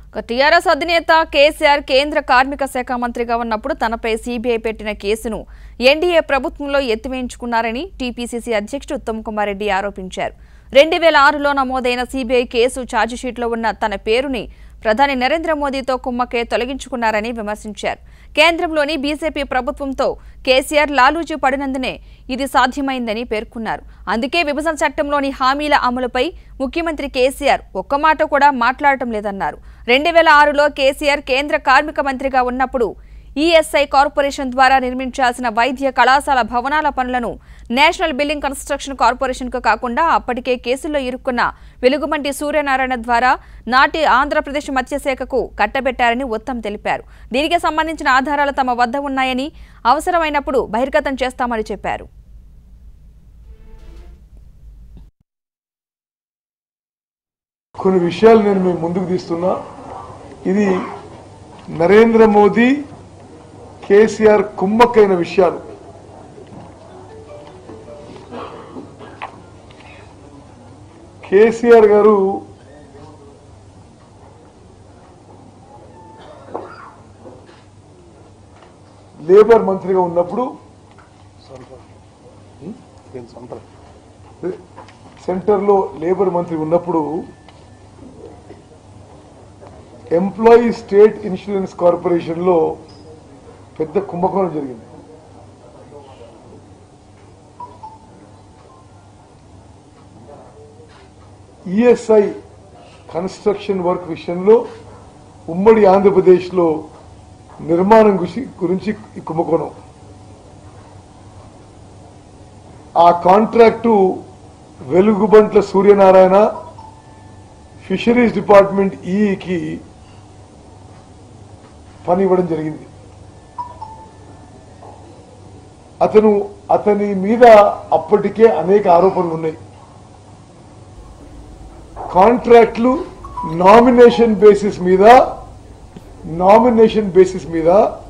TRS అధినేత కేసీఆర్ కేంద్ర కార్మిక శాఖ మంత్రిగా ఉన్నప్పుడు తనపై CBI పెట్టిన కేసును ఎన్డీఏ ప్రభుత్వంలో ఎత్తివేయించుకున్నారని టీపీసీసీ అధ్యక్షుడు ఉత్తమ్ కుమార్ రెడ్డి ఆరోపించారు. 2006లో నమోదైన CBI కేసు ఛార్జిషీట్లో ఉన్న తన పేరుని ప్రధాని నరేంద్ర మోదీతో కుమ్మకే తొలగించుకున్నారని విమర్శించారు. కేంద్రంలోని బీజేపీ ప్రభుత్వంతో కేసీఆర్ లాలూజీ పడినందునే ఇది సాధ్యమైందని పేర్కొన్నారు. అందుకే విభజన చట్టంలోని హామీల అమలుపై ముఖ్యమంత్రి కేసీఆర్ ఒక్క మాట కూడా మాట్లాడటం లేదన్నారు. 2006లో కేసీఆర్ కేంద్ర కార్మిక మంత్రిగా ఉన్నప్పుడు ఈఎస్ఐ కార్పొరేషన్ ద్వారా నిర్మించాల్సిన వైద్య కళాశాల భవనాల పనులను నేషనల్ బిల్డింగ్ కన్స్ట్రక్షన్ కార్పొరేషన్కు కాకుండా అప్పటికే కేసుల్లో ఇరుక్కున్న వెలుగుమంటి సూర్యనారాయణ ద్వారా నాటి ఆంధ్రప్రదేశ్ మత్స్యశాఖకు కట్టబెట్టారని ఉత్తమ్ తెలిపారు. దీనికి సంబంధించిన ఆధారాలు తమ వద్ద ఉన్నాయని అవసరమైనప్పుడు బహిర్గతం చేస్తామని చెప్పారు. కొన్ని విషయాలు నేను మీ ముందుకు తీస్తున్నా. ఇది నరేంద్ర మోదీ కేసీఆర్ కుమ్మక్కైన విషయాలు. కేసీఆర్ గారు లేబర్ మంత్రిగా ఉన్నప్పుడు సెంటర్లో లేబర్ మంత్రి ఉన్నప్పుడు ఎంప్లాయీ స్టేట్ ఇన్సూరెన్స్ కార్పొరేషన్ లో పెద్ద కుంభకోణం జరిగింది. ఈఎస్ఐ కన్స్ట్రక్షన్ వర్క్ విషయంలో ఉమ్మడి ఆంధ్రప్రదేశ్ లో నిర్మాణం గురించి ఈ కుంభకోణం. ఆ contract Velugubantla Suryanarayana fisheries department ఈకి పని ఇవ్వడం జరిగింది. అతని మీద అప్పటికే అనేక ఆరోపణలు ఉన్నాయి. కాంట్రాక్ట్లు నామినేషన్ బేసిస్ మీద